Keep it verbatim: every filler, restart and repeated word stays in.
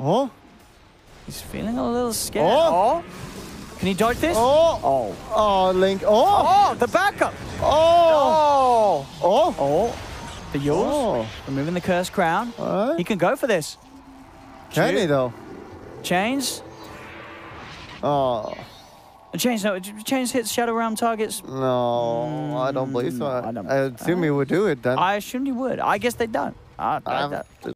Oh. He's feeling a little scared. Oh. oh. Can he dodge this? Oh. Oh. Oh, Link. Oh. Oh, the backup. Oh. Oh. Oh. Oh. The Yules. Oh. Removing the cursed crown. All right. He can go for this. Can Two. he, though? Chains. Oh. Chains, no. Chains hits Shadow Realm targets. No, mm, I don't believe so. No, I, don't I assume he would do it then. I assumed he would. I guess they don't. I, I, I, I,